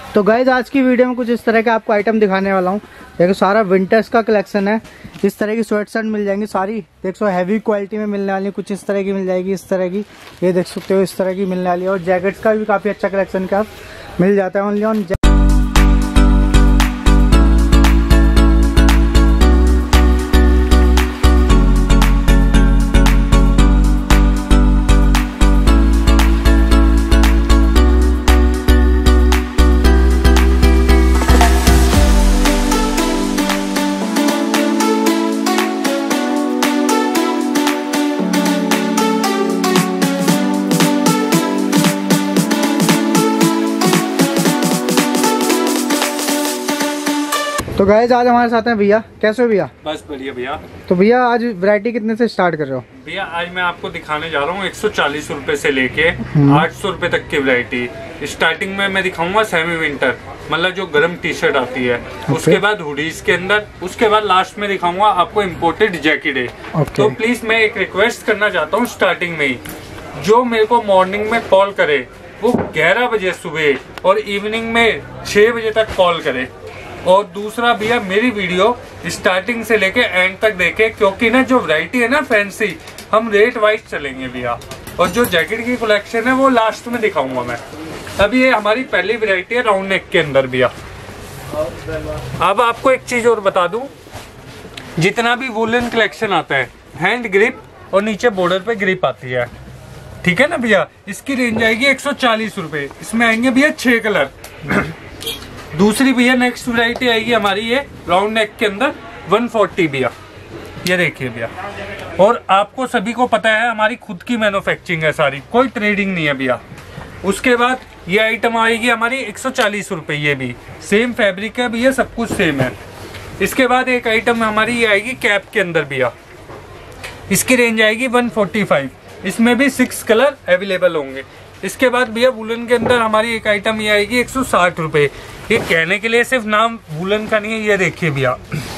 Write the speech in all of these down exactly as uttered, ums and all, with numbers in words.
तो गाइज आज की वीडियो में कुछ इस तरह के आपको आइटम दिखाने वाला हूँ। देखो सारा विंटर्स का कलेक्शन है। इस तरह की स्वेट शर्ट मिल जाएंगी सारी, देखो हैवी क्वालिटी में मिलने वाली, कुछ इस तरह की मिल जाएगी, इस तरह की ये देख सकते हो, इस तरह की मिलने वाली है। और जैकेट्स का भी काफी अच्छा कलेक्शन का मिल जाता है ओनली ऑन। तो गाइस आज हमारे साथ हैं भैया। कैसे हो भैया? बस बढ़िया भैया। तो भैया आज वैरायटी कितने से स्टार्ट कर रहे हो? भैया आज मैं आपको दिखाने जा रहा हूँ एक सौ चालीस रूपए से लेके आठ सौ रूपए तक की वैरायटी। स्टार्टिंग में मैं दिखाऊंगा सेमी विंटर, मतलब जो गर्म टी शर्ट आती है। okay. उसके बाद हुडीज के अंदर, उसके बाद लास्ट में दिखाऊंगा आपको इम्पोर्टेड जैकेट है। okay. तो प्लीज मैं एक रिक्वेस्ट करना चाहता हूँ स्टार्टिंग में ही, जो मेरे को मॉर्निंग में कॉल करे वो ग्यारह बजे सुबह और इवनिंग में छह बजे तक कॉल करे। और दूसरा भैया मेरी वीडियो स्टार्टिंग से लेके एंड तक देखे, क्योंकि ना जो वैरायटी है ना फैंसी, हम रेट वाइज चलेंगे भैया। और जो जैकेट की कलेक्शन है वो लास्ट में दिखाऊंगा मैं। अब ये हमारी पहली वैरायटी है राउंड नेक के अंदर भैया। अब आपको एक चीज और बता दूं, जितना भी वुलन कलेक्शन आता है हैंड ग्रिप और नीचे बॉर्डर पे ग्रिप आती है, ठीक है ना भैया। इसकी रेंज आएगी एक सौ चालीस रूपए। इसमें आएंगे भैया छह कलर। दूसरी भैया नेक्स्ट वैरायटी आएगी हमारी ये राउंड नेक के अंदर एक सौ चालीस भैया। ये देखिए भैया, और आपको सभी को पता है हमारी खुद की मैन्युफैक्चरिंग है सारी, कोई ट्रेडिंग नहीं है भैया। उसके बाद ये आइटम आएगी हमारी एक सौ चालीस रुपए, ये भी सेम फैब्रिक है भैया, सब कुछ सेम है। इसके बाद एक आइटम हमारी ये आएगी कैप के अंदर भैया। इसकी रेंज आएगी एक सौ पैंतालीस। इसमें भी सिक्स कलर अवेलेबल होंगे। इसके बाद भैया वुलन के अंदर हमारी एक आइटम ये आएगी एक सौ साठ रुपए। ये कहने के लिए सिर्फ नाम वुलन का नहीं है, ये देखिए भैया,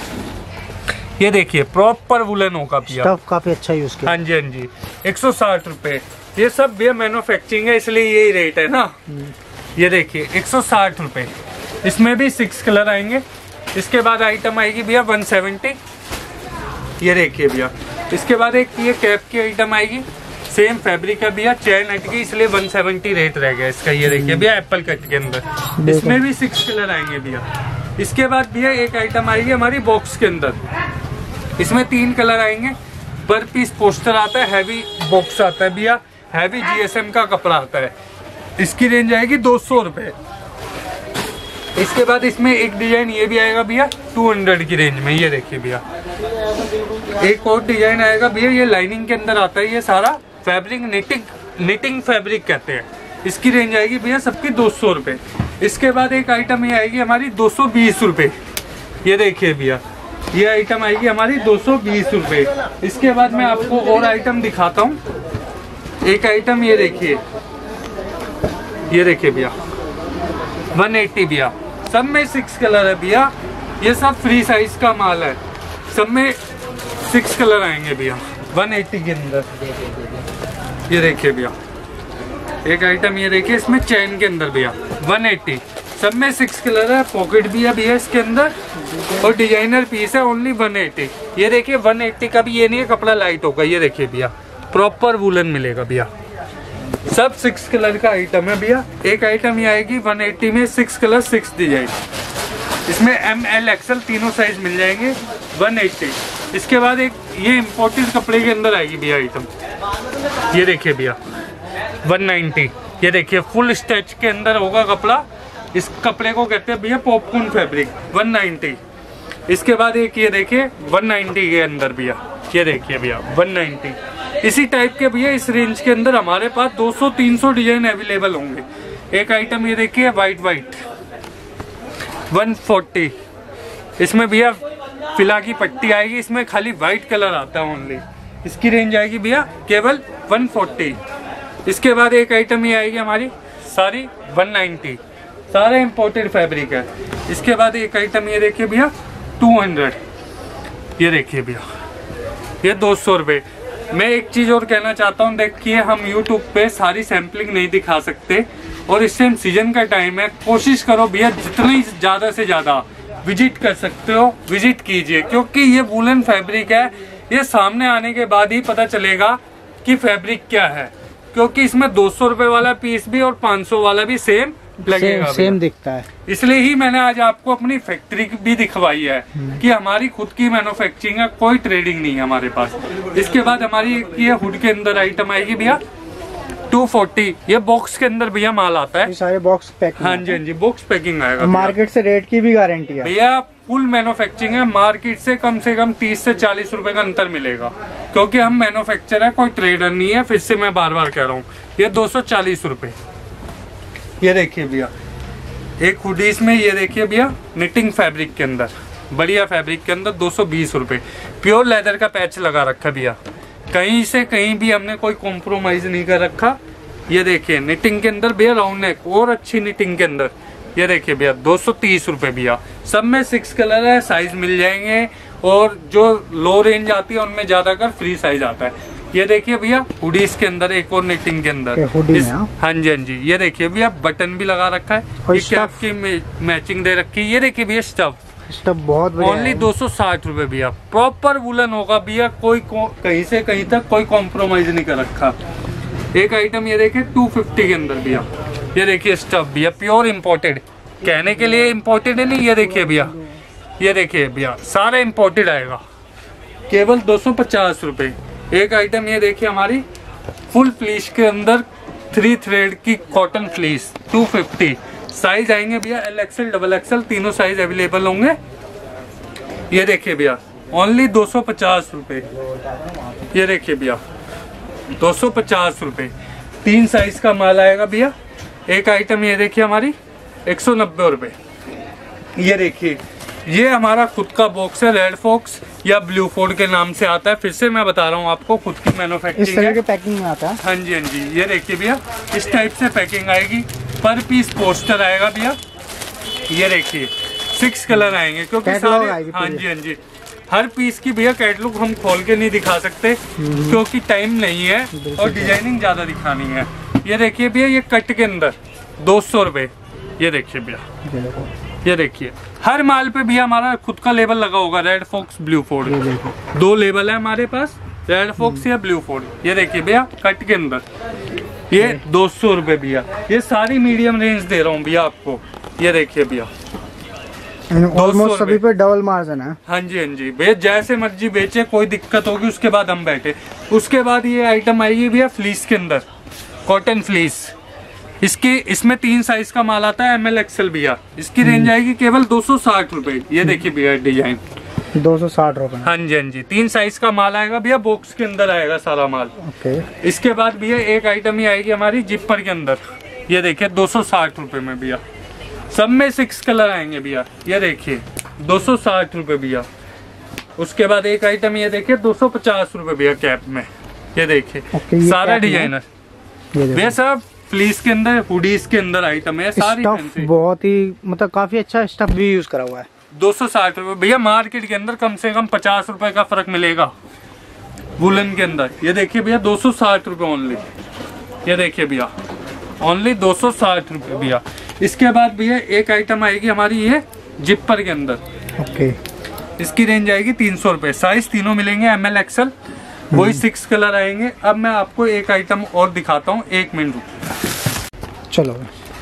ये देखिए प्रॉपर वुलन होगा भैया, स्टफ काफी अच्छा यूज किया। हाँ जी हाँ जी, एक सौ साठ रुपए। ये सब भैया मैन्युफैक्चरिंग है इसलिए यही रेट है ना। ये देखिए एक सौ साठ रुपए। इसमें भी सिक्स कलर आएंगे। इसके बाद आइटम आएगी भैया एक सौ सत्तर। ये देखिए भैया, इसके बाद एक ये कैप की आइटम आएगी, सेम फैब्रिक है भैया, चैन हट गई इसलिए एक सौ सत्तर रेट रह गया इसका। ये देखिए भैया एप्पल कट के अंदर, इसमें भी सिक्स कलर आएंगे भैया। इसके बाद भैया एक आइटम आएगी हमारी बॉक्स के अंदर, इसमें तीन कलर आएंगे। पर पीस पोस्टर आता है, हैवी बॉक्स आता है भैया, हैवी जीएसएम का कपड़ा आता है। इसकी रेंज आएगी दो सौ रुपए। इसके बाद इसमें एक डिजाइन ये भी आएगा भैया दो सौ की रेंज में। ये देखिए भैया, एक और डिजाइन आएगा भैया, ये लाइनिंग के अंदर आता है। ये सारा फैब्रिक निटिंग निटिंग फैब्रिक कहते हैं। इसकी रेंज आएगी भैया सबकी दो सौ रुपए। इसके बाद एक आइटम ये आएगी हमारी दो सौ बीस रुपए। ये देखिए भैया, ये आइटम आएगी हमारी दो सौ बीस रुपए। इसके बाद मैं आपको और आइटम दिखाता हूँ। एक आइटम ये देखिए, ये देखिए भैया एक सौ अस्सी भैया, सब में सिक्स कलर है भैया। ये सब फ्री साइज का माल है, सब में सिक्स कलर आएंगे भैया एक सौ अस्सी के अंदर। ये देखिए भैया, एक आइटम ये देखिए इसमें चैन के अंदर भैया एक सौ अस्सी, सब में सिक्स कलर है। पॉकेट भी है भैया इसके अंदर और डिजाइनर पीस है ओनली एक सौ अस्सी। ये देखिए एक सौ अस्सी का भी ये नहीं है कपड़ा लाइट होगा। ये देखिए भैया प्रॉपर वुलन मिलेगा भैया, सब सिक्स कलर का आइटम है भैया। एक आइटम ये आएगी एक सौ अस्सी में सिक्स कलर सिक्स डिजाइन। इसमें एम एल एक्सएल तीनों साइज मिल जाएंगे एक सौ अस्सी। इसके बाद एक ये इम्पोर्टेड कपड़े के अंदर आएगी भैया आइटम, ये देखिए भैया एक सौ नब्बे। ये देखिए फुल स्टैच के अंदर होगा कपड़ा। इस कपड़े को कहते हैं भैया पॉपकॉर्न फैब्रिक, एक सौ नब्बे। इसके बाद एक ये देखिए एक सौ नब्बे के अंदर भैया, ये देखिए भैया एक सौ नब्बे। इसी टाइप के भैया इस रेंज के अंदर हमारे पास दो सौ तीन सौ डिजाइन अवेलेबल होंगे। एक आइटम ये देखिए व्हाइट व्हाइट एक सौ चालीस। इसमें भैया फिला की पट्टी आएगी, इसमें खाली व्हाइट कलर आता है ओनली। इसकी रेंज आएगी भैया केवल एक सौ चालीस। इसके बाद एक आइटम ये आएगी हमारी सारी एक सौ नब्बे, सारा इम्पोर्टेड फैब्रिक है। इसके बाद एक आइटम ये देखिए भैया दो सौ। ये देखिए भैया ये दो सौ रुपये। मैं एक चीज और कहना चाहता हूँ, देखिए हम यूट्यूब पे सारी सैम्पलिंग नहीं दिखा सकते, और इस टाइम सीजन का टाइम है, कोशिश करो भैया जितनी ज्यादा से ज्यादा विजिट कर सकते हो विजिट कीजिए, क्योंकि ये वूलन फैब्रिक है, ये सामने आने के बाद ही पता चलेगा कि फैब्रिक क्या है, क्योंकि इसमें दो सौ रुपए वाला पीस भी और पाँच सौ वाला भी सेम लगेगा, सेम, सेम दिखता है। इसलिए ही मैंने आज आपको अपनी फैक्ट्री भी दिखवाई है कि हमारी खुद की मैन्युफैक्चरिंग है, कोई ट्रेडिंग नहीं है हमारे पास। इसके बाद हमारी ये हुड के अंदर आइटम आएगी भैया टू फोर्टी, ये बॉक्स के अंदर भैया माल आता है, सारे बॉक्स पैकिंग। हाँ जी हाँ जी, बॉक्स पैकिंग आएगा। मार्केट से रेट की भी गारंटी है भैया, फुल मैन्युफैक्चरिंग है, मार्केट से कम से कम तीस से चालीस रुपए का अंतर मिलेगा, क्योंकि हम मैन्युफैक्चर है, कोई ट्रेडर नहीं है। फिर से मैं बार बार कह रहा हूँ, ये दो सौ चालीस रुपए। ये देखिए भैया एक हुडीज में, ये देखिए भैया निटिंग फैब्रिक के अंदर, बढ़िया फैब्रिक के अंदर दो सौ बीस रुपए, प्योर लेदर का पैच लगा रखा भैया, कहीं से कहीं भी हमने कोई कॉम्प्रोमाइज नहीं कर रखा। ये देखिए निटिंग के अंदर भैया, राउंड नेक और अच्छी निटिंग के अंदर, ये देखिए भैया दो सौ तीस रुपए भैया। सब में सिक्स कलर है, साइज मिल जाएंगे, और जो लो रेंज आती है उनमें ज्यादा कर फ्री साइज आता है। ये देखिए भैया हुडीज के अंदर एक और निटिंग के अंदर, इस, हाँ जी हाँ जी, ये देखिए भैया बटन भी लगा रखा है, ये आपकी मैचिंग दे रखी है। ये देखिए भैया स्टफ स्टफ बहुत बढ़िया, ओनली दो सौ साठ रुपए भैया, प्रॉपर वुलन होगा भैया, कोई कहीं से कहीं तक कोई कॉम्प्रोमाइज नहीं कर रखा। एक आइटम ये देखिए टू फिफ्टी के अंदर भैया, ये देखिए स्टफ भैया प्योर इम्पोर्टेड, कहने के लिए इम्पोर्टेड है नहीं, ये देखिए भैया, ये देखिए भैया सारा इम्पोर्टेड आएगा, केवल दो सौ पचास रुपए। एक आइटम ये देखिए हमारी फुल फ्लीस के अंदर थ्री थ्रेड की cotton fleece two fifty, size आएंगे भैया एल एक्सएल डबल एक्सएल, तीनों साइज अवेलेबल होंगे। ये देखिए भैया ओनली दो सौ पचास रुपए, ये देखिए भैया दो सौ पचास रुपए, तीन साइज का माल आएगा भैया। एक आइटम ये देखिए हमारी एक सौ नब्बे रुपए। ये देखिए ये हमारा खुद का बॉक्स है, रेड फॉक्स या ब्लू फोर्ड के नाम से आता है। फिर से मैं बता रहा हूँ आपको, खुद की मैन्युफैक्चरिंग इस तरह के पैकिंग में आता है। हाँ जी हाँ जी, ये देखिए भैया इस टाइप से पैकिंग आएगी, पर पीस पोस्टर आएगा भैया। ये देखिए सिक्स कलर आएंगे, क्योंकि सारे, हाँ जी हाँ जी, हर पीस की भैया कैटलॉग हम खोल के नहीं दिखा सकते, क्योंकि टाइम नहीं है और डिजाइनिंग ज्यादा दिखानी है। ये देखिए भैया ये कट के अंदर दो सौ रुपए, ये देखिए भैया, ये देखिए हर माल पे भैया हमारा खुद का लेबल लगा होगा, रेड फॉक्स ब्लू फोर्ड, दो लेबल है हमारे पास, रेड फॉक्स या ब्लू फोर्ड। ये देखिए भैया कट के अंदर ये दो सौ रुपए भैया, ये सारी मीडियम रेंज दे रहा हूँ भैया आपको। ये देखिए भैया ऑलमोस्ट सभी पे डबल मार्जिन है। हाँ जी हाँ जी भैया, जैसे मर्जी बेचे, कोई दिक्कत होगी उसके बाद हम बैठे। उसके बाद ये आइटम आएगी भैया फ्लीस के अंदर, कॉटन फ्लीस, इसकी इसमें तीन साइज का माल आता है, एम एल एक्सएल भैया, इसकी रेंज आएगी केवल दो सौ साठ रुपए। ये देखिए भैया डिजाइन दो सौ साठ रुपए। हाँ जी हाँ जी, तीन साइज का माल आएगा भैया, बॉक्स के अंदर आएगा सारा माल। ओके। इसके बाद भैया एक आइटम ही आएगी हमारी जिपर के अंदर, ये देखिए दो सौ साठ रुपए में भैया, सब में सिक्स कलर आएंगे भैया। ये देखिए दो सौ साठ रुपए भैया। उसके बाद एक आइटम ये देखिए दो सौ पचास रुपए भैया कैप में। ये देखिए okay, सारा डिजाइनर भैया, सब फ्लीस के अंदर, हुडीज के अंदर आइटम है सारी, बहुत ही मतलब काफी अच्छा स्टफ भी यूज करा हुआ है। दो सौ साठ रुपए भैया, मार्केट के अंदर कम से कम पचास रुपए का फर्क मिलेगा वुलन के अंदर। ये देखिए भैया दो सौ साठ रुपए ओनली, ये देखिए भैया ओनली दो सौ साठ रुपए भैया। इसके बाद भैया एक आइटम आएगी हमारी ये जिपर के अंदर, ओके, इसकी रेंज आएगी तीन सौ रुपए, साइज तीनों मिलेंगे एम एल एक्सएल, वही सिक्स कलर आएंगे। अब मैं आपको एक आइटम और दिखाता हूँ, एक मिनट रुको। चलो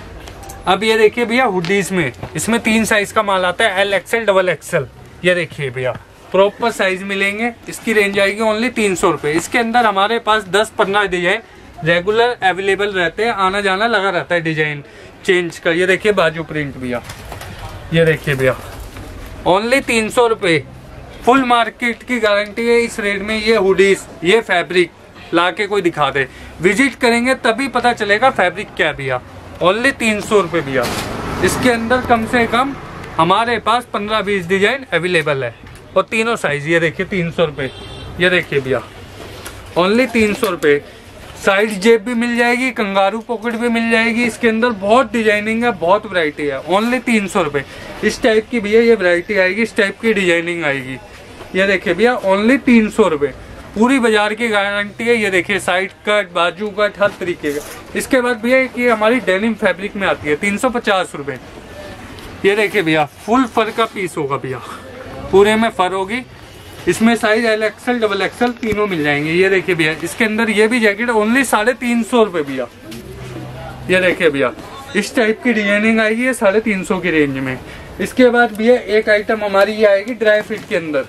अब ये देखिए भैया हुडीज में, इसमें तीन साइज का माल आता है, एल एक्सएल डबल एक्सएल। ये देखिए भैया प्रॉपर साइज मिलेंगे, इसकी रेंज आएगी ओनली तीन सौ रुपए। इसके अंदर हमारे पास दस पंद्रह डिजाइन रेगुलर अवेलेबल रहते हैं, आना जाना लगा रहता है डिजाइन चेंज का। ये देखिए बाजू प्रिंट भैया, ये देखिए भैया ओनली तीन सौ रुपए, फुल मार्केट की गारंटी है इस रेट में। ये हुडीज, ये फैब्रिक लाके कोई दिखा दे, विजिट करेंगे तभी पता चलेगा फैब्रिक क्या भैया। ओनली तीन सौ रुपए भैया, इसके अंदर कम से कम हमारे पास पंद्रह बीस डिजाइन अवेलेबल है, और तीनों साइज। ये देखिए तीन सौ रुपए, ये देखिए भैया ओनली तीन सौ रुपए। साइड जेब भी मिल जाएगी, कंगारू पॉकेट भी मिल जाएगी, इसके अंदर बहुत डिजाइनिंग है, बहुत वैरायटी है। ओनली तीन सौ रुपए, इस टाइप की भैया ये वैरायटी आएगी, इस टाइप की डिजाइनिंग आएगी। ये देखिए भैया ओनली तीन सौ रुपए। पूरी बाजार की गारंटी है। ये देखिए साइड कट, बाजू कट, हर तरीके का। इसके बाद भैया ये हमारी डेनिम फैब्रिक में आती है, तीन सौ पचास रुपए। ये देखिए भैया फुल फर का पीस होगा भैया, पूरे में फर होगी। इसमें size L XL double XL तीनों मिल जाएंगे। ये देखिए भैया इसके अंदर ये भी जैकेट ओनली साढ़े तीन सौ रुपए भैया। ये देखिए भैया इस टाइप की डिजाइनिंग आएगी ये साढ़े तीन सौ की रेंज में। इसके बाद भैया एक आइटम हमारी ये आएगी ड्राई फिट के अंदर,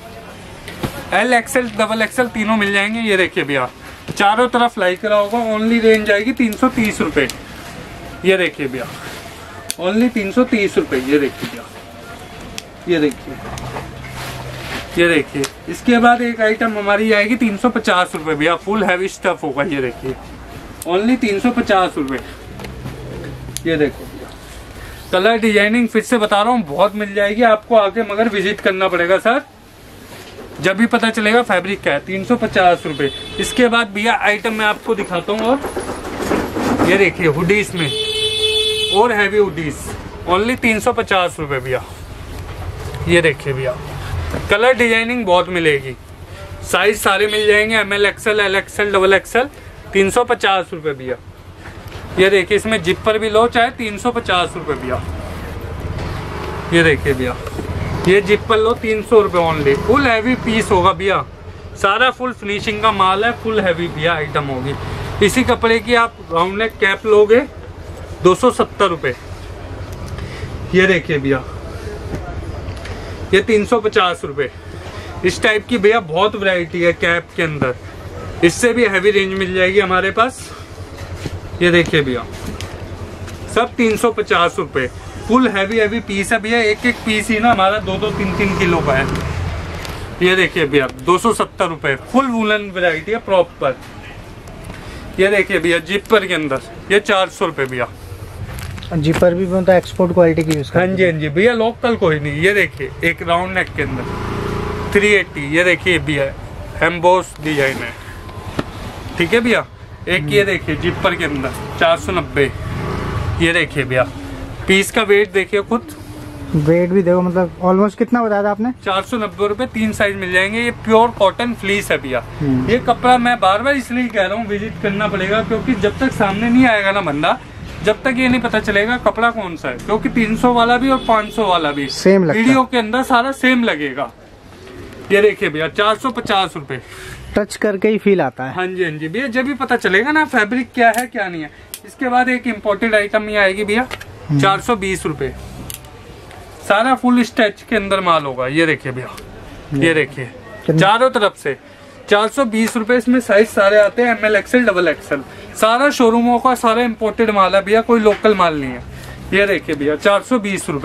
एल एक्सएल डबल एक्सएल तीनों मिल जाएंगे। ये देखिए भैया चारों तरफ लाई करा होगा, ओनली रेंज आएगी तीन सौ तीस रुपए। ये देखिए भैया ओनली तीन सौ तीस रुपए। ये देखिए भैया, ये देखिए, ये देखिए। इसके बाद एक आइटम हमारी आएगी तीन सौ पचास रुपए भैया, फुल हैवी स्टफ होगा। ये देखिए ओनली तीन सौ पचास रुपए। ये देखो भैया कलर डिजाइनिंग फिर से बता रहा हूँ बहुत मिल जाएगी आपको, आके मगर विजिट करना पड़ेगा सर, जब भी पता चलेगा फैब्रिक क्या है। तीन सौ पचास रुपए। इसके बाद भैया आइटम मैं आपको दिखाता हूँ, और ये देखिए हुडीज में और हैवी हुडीज ओनली तीन सौ पचास रुपए भैया। ये देखिए भैया कलर डिजाइनिंग बहुत मिलेगी, साइज सारे मिल जाएंगे, M L XL, L XL, double XL, तीन सौ पचास रुपए भैया। ये देखिए इसमें जिपर भी लो चाहे तीन सौ पचास रुपए भैया। ये देखिए भैया ये जिपर लो तीन सौ रुपए ओनली। फुल हैवी पीस होगा भैया, सारा फुल फिनिशिंग का माल है, फुल हैवी भैया आइटम होगी। इसी कपड़े की आप राउंड नेक कैप लोगे दो सौ सत्तर रुपए। ये देखिए भैया ये तीन सौ पचास रुपए। इस टाइप की भैया बहुत वैरायटी है कैप के अंदर, इससे भी हैवी रेंज मिल जाएगी हमारे पास। ये देखिए भैया सब तीन सौ पचास रुपए। फुल हैवी हैवी पीस है भैया, एक एक पीस ही ना हमारा दो दो तीन तीन किलो का है। ये देखिए भैया दो सौ सत्तर रुपए। फुल वुलन वैरायटी है प्रॉपर। ये देखिए भैया जिपर के अंदर ये चार सौ रुपए भैया। जिपर भी मतलब एक्सपोर्ट क्वालिटी की यूज करते हैं। हाँ जी हाँ जी भैया लोकल कोई नहीं। ये देखिए एक राउंड नेक के अंदर थ्री एट्टी। ये देखिए भैया एम्बोस डिजाइन है, ठीक है भैया। एक ये देखिए जिपर के अंदर चार सौ नब्बे। ये देखिए भैया पीस का वेट देखिए खुद, वेट भी देखो, मतलब ऑलमोस्ट कितना बताया था आपने? चार सौ नब्बे रुपए। तीन साइज मिल जाएंगे। ये प्योर कॉटन फ्लीस है भैया। ये कपड़ा मैं बार बार इसलिए कह रहा हूँ विजिट करना पड़ेगा, क्योंकि जब तक सामने नहीं आएगा ना बंदा, जब तक ये नहीं पता चलेगा कपड़ा कौन सा है, क्योंकि तीन सौ वाला भी और पाँच सौ वाला भी सेम लगता है, वीडियो के अंदर सारा सेम लगेगा। ये देखिए भैया चार सौ पचास रुपए। टच करके ही फील आता है। हाँ जी हाँ जी भैया जब भी पता चलेगा ना फैब्रिक क्या है क्या नहीं है। इसके बाद एक इम्पोर्टेड आइटम ये आएगी भैया चार सौ बीस रुपए। सारा फुल स्टैच के अंदर माल होगा। ये देखिए भैया, ये देखिए चारों तरफ से चार सौ बीस रुपए। इसमें साइज सारे आते हैं M L XL double XL. सारा शोरूमों का सारा इम्पोर्टेड माल है भैया, कोई लोकल माल नहीं है। ये देखिए भैया चार सौ बीस रुपए।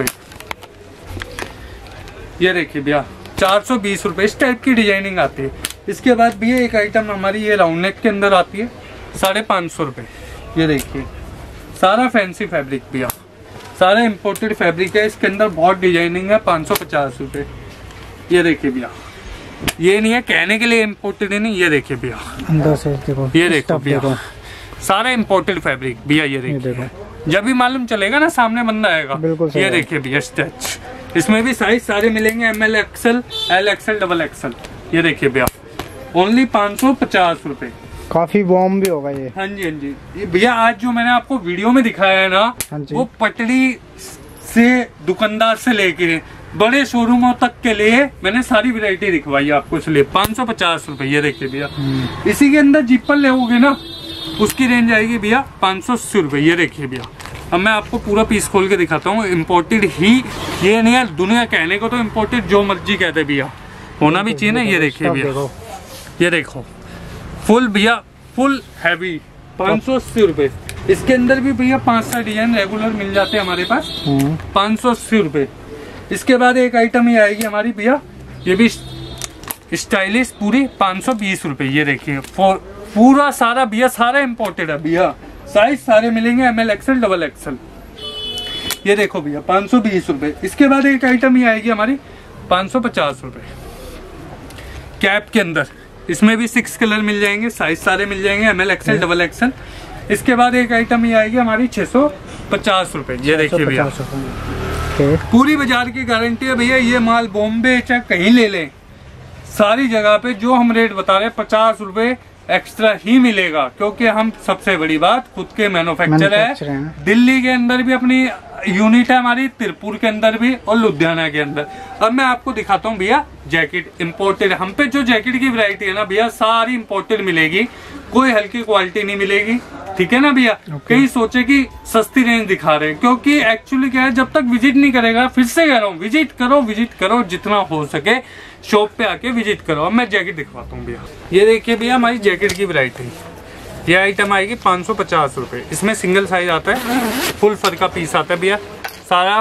ये देखिए भैया चार सौ बीस रुपए। इस टाइप की डिजाइनिंग आती है। इसके बाद भैया एक आइटम हमारी ये राउंड नेक के अंदर आती है साढ़े पाँच सौ रुपए। ये देखिए सारा फैंसी फैब्रिक भैया, सारा इम्पोर्टेड फैब्रिक है। इसके अंदर बहुत डिजाइनिंग है। पाँच सौ पचास रुपए। ये देखिए भैया ये नहीं है कहने के लिए इम्पोर्टेड है नहीं। ये देखिए भैया अंदर से देखो, ये देखो भैया सारा इम्पोर्टेड फैब्रिक भैया। ये देखिए जब भी मालूम चलेगा ना सामने बंदा आएगा। ये देखिए भैया स्टैच, इसमें भी साइज सारे मिलेंगे M L XL, L XL, double XL. ये देखिए भैया ओनली पाँच सौ पचास रुपए। काफी वार्म भी होगा ये। हाँ जी हाँ जी। ये भैया आज जो मैंने आपको वीडियो में दिखाया है ना, वो पटड़ी से दुकानदार से लेके बड़े शोरूमों तक के लिए मैंने सारी वैरायटी दिखवाई आपको, इसलिए पाँच सौ पचास रुपए। ये देखिए भैया इसी के अंदर जिपर लेोगे ना उसकी रेंज आएगी भैया पाँच सौ अस्सी रुपए। ये देखिए भैया अब मैं आपको पूरा पीस खोल के दिखाता हूँ। इम्पोर्टेड ही ये नहीं है, दुनिया कहने को तो इम्पोर्टेड जो मर्जी कहते भैया, होना भी चाहिए ना। ये देखिए भैया ये देखो फुल भैया फुल हैवी पाँच सौ अस्सी रुपए। इसके अंदर भी भैया पांच सा डिजाइन रेगुलर मिल जाते हैं हमारे पास, पाँच सौ अस्सी रुपए। इसके बाद एक आइटम ही आएगी हमारी भैया, ये भी स्टाइलिश पूरी पाँच सौ बीस रुपए। ये देखिए पूरा सारा भैया सारा इम्पोर्टेड है भैया, साइज सारे मिलेंगे M L XL, double XL. ये देखो भैया पाँच सौ बीस रुपए। इसके बाद एक आइटम ही आएगी हमारी पाँच सौ पचास रुपए कैप के अंदर। इसमें भी सिक्स कलर मिल जाएंगे, साइज सारे मिल जाएंगे M L XL, double XL. इसके बाद एक आइटम ही आएगी हमारी छह सौ पचास रुपए। ये देखिए भैया पूरी बाजार की गारंटी है भैया, ये माल बॉम्बे चाहे कहीं ले लें सारी जगह पे जो हम रेट बता रहे हैं पचास रुपए एक्स्ट्रा ही मिलेगा, क्योंकि हम सबसे बड़ी बात खुद के मैन्युफैक्चर है। दिल्ली के अंदर भी अपनी यूनिट है हमारी, तिरपुर के अंदर भी और लुधियाना के अंदर। अब मैं आपको दिखाता हूँ भैया जैकेट इम्पोर्टेड। हम पे जो जैकेट की वैरायटी है ना भैया सारी इम्पोर्टेड मिलेगी, कोई हल्की क्वालिटी नहीं मिलेगी, ठीक है ना भैया। okay. कहीं सोचे कि सस्ती रेंज दिखा रहे हैं, क्योंकि एक्चुअली क्या है, जब तक विजिट नहीं करेगा, फिर से कह रहा हूँ विजिट करो विजिट करो, जितना हो सके शॉप पे आके विजिट करो। अब मैं जैकेट दिखवाता हूँ भैया। ये देखिए भैया हमारी जैकेट की वैरायटी, ये आइटम आएगी पाँच सौ पचास रुपए। इसमें सिंगल साइज आता है, फुल फर का पीस आता है भैया। सारा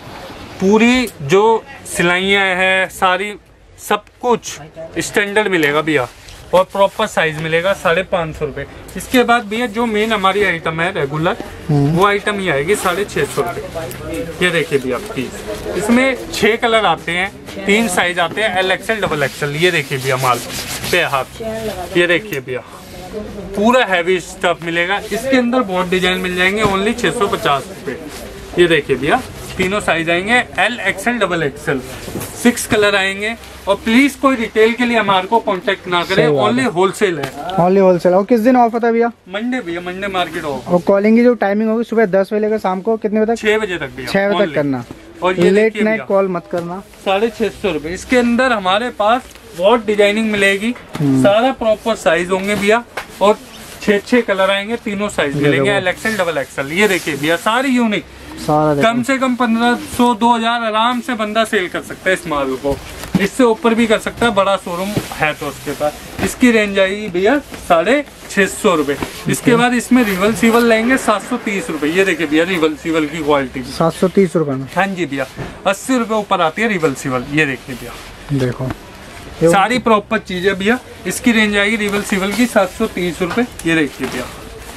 पूरी जो सिलाइयाँ है सारी सब कुछ स्टैंडर्ड मिलेगा भैया, और प्रॉपर साइज मिलेगा साढ़े पाँच सौ रुपए। इसके बाद भैया जो मेन हमारी आइटम है रेगुलर, वो आइटम ही आएगी साढ़े छह सौ रुपए। ये देखिए भैया पीस, इसमें छह कलर आते हैं, तीन साइज आते हैं, एल एक्सएल डबल एक्सएल। ये देखिए भैया माल पे हाथ, ये देखिए भैया पूरा हैवी स्टफ मिलेगा। इसके अंदर बहुत डिजाइन मिल जाएंगे, ओनली छह सौ पचास रुपए। ये देखिए भैया तीनों साइज आएंगे, L XL double XL, six colour आएंगे। और प्लीज कोई रिटेल के लिए हमारे को कांटेक्ट ना करे, ओनली होलसेल है, ओनली होलसेल। और किस दिन ऑफ होता है भैया? मंडे भैया, मंडे मार्केट ऑफ। और कॉलिंग की जो टाइमिंग होगी सुबह दस बजे लेकर शाम को कितने बजे तक? छह बजे तक भैया, छह बजे तक करना। और ये लेट नाइट कॉल मत करना। साढ़े छह सौ रुपए। इसके अंदर हमारे पास बहुत डिजाइनिंग मिलेगी, सारा प्रॉपर साइज होंगे भैया, और छह छह कलर आएंगे, तीनों साइज मिलेंगे, एल एक्सएल डबल एक्सएल। ये देखिए भैया सारी यूनिक, सारा कम से कम पंद्रह सौ दो हजार आराम से बंदा सेल कर सकता है इस माल को, इससे ऊपर भी कर सकता है, बड़ा शोरूम है तो उसके पास। इसकी रेंज आएगी भैया साढ़े छह सौ रुपए। इसके बाद इसमें रिवल सिवल लेंगे सात सौ तीस रुपए। ये देखिए भैया रिवल सिवल की क्वालिटी सात सौ तीस रुपए में। हाँ जी भैया, अस्सी रुपए ऊपर आती है रिवल सिवल। ये देखिए भैया देखो सारी प्रॉपर चीज है भैया। इसकी रेंज आएगी रिवल सिवल की सात सौ तीस रुपए। ये देखिए भैया,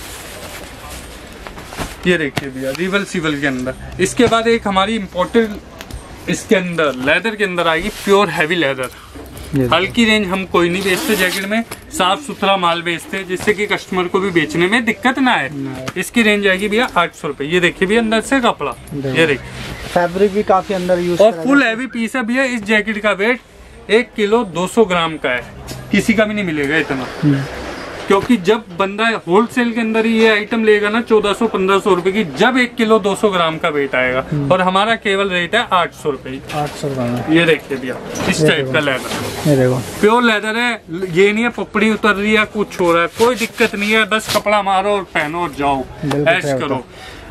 ये देखिए भैया रिवल सिवल के अंदर। इसके बाद एक हमारी इम्पोर्टेड इसके अंदर लेदर के अंदर आएगी, प्योर हैवी लेदर। हल्की रेंज हम कोई नहीं बेचते जैकेट में, साफ सुथरा माल बेचते जिससे कि कस्टमर को भी बेचने में दिक्कत ना आए। इसकी रेंज आएगी भैया आठ सौ रुपए। ये देखिए भैया अंदर से कपड़ा, ये देखिए फैब्रिक भी काफी अंदर यूज, और फुल हैवी पीस है भैया। इस जैकेट का वेट एक किलो दो सौ ग्राम का है, किसी का भी नहीं मिलेगा इतना, क्योंकि जब बंदा होलसेल के अंदर ही ये आइटम लेगा ना चौदह सौ पंद्रह सौ रुपए की, जब एक किलो दो सौ ग्राम का वेट आएगा। और हमारा केवल रेट है आठ सौ रुपए। आठ सौ रुपए। ये देखिए भैया इस टाइप का लेदर, प्योर लेदर है। ये नहीं है पपड़ी उतर रही है कुछ हो रहा है, कोई दिक्कत नहीं है, बस कपड़ा मारो और पहनो और जाओ, ऐश करो।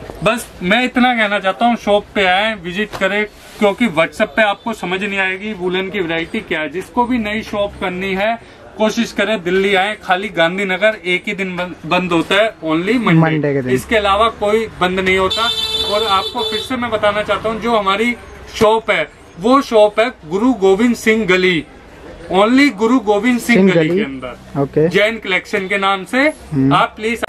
बस मैं इतना कहना चाहता हूँ, शॉप पे आए विजिट करें, क्योंकि व्हाट्सएप पे आपको समझ नहीं आएगी वुलन की वैरायटी क्या है। जिसको भी नई शॉप करनी है कोशिश करें दिल्ली आए। खाली गांधी नगर एक ही दिन बंद होता है, ओनली मंडे के दिन, इसके अलावा कोई बंद नहीं होता। और आपको फिर से मैं बताना चाहता हूँ, जो हमारी शॉप है वो शॉप है गुरु गोविंद सिंह गली, ओनली गुरु गोविंद सिंह गली के अंदर, okay. जैन कलेक्शन के नाम से। आप प्लीज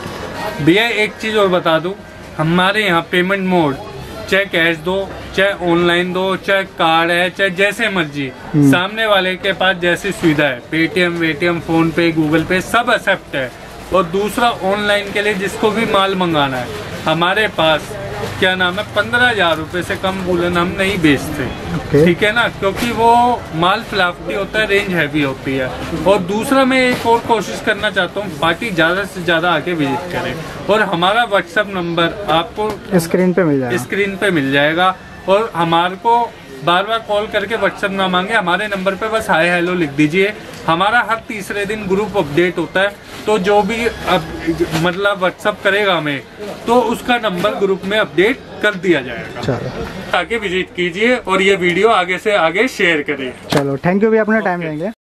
भैया एक चीज और बता दूं, हमारे यहाँ पेमेंट मोड चाहे कैश दो, चाहे ऑनलाइन दो, चाहे कार्ड है, चाहे जैसे मर्जी, सामने वाले के पास जैसी सुविधा है, पेटीएम वेटीएम फोन पे गूगल पे सब एक्सेप्ट है। और दूसरा ऑनलाइन के लिए जिसको भी माल मंगाना है, हमारे पास क्या नाम है पंद्रह हजार रूपए से कम वुलन हम नहीं बेचते, ठीक है ना, क्योंकि वो माल फ्लाफ्टी होता है, रेंज हैवी होती है। और दूसरा मैं एक और कोशिश करना चाहता हूँ, पार्टी ज्यादा से ज्यादा आके विजिट करें। और हमारा व्हाट्सएप नंबर आपको स्क्रीन पे मिल जाएगा, स्क्रीन पे मिल जाएगा। और हमारे को बार बार कॉल करके व्हाट्सएप ना मांगे, हमारे नंबर पे बस हाय हेलो लिख दीजिए। हमारा हर तीसरे दिन ग्रुप अपडेट होता है, तो जो भी अब मतलब व्हाट्सएप करेगा हमें, तो उसका नंबर ग्रुप में अपडेट कर दिया जाएगा। आके विजिट कीजिए और ये वीडियो आगे से आगे शेयर करें। चलो थैंक यू भैया, अपना टाइम देंगे।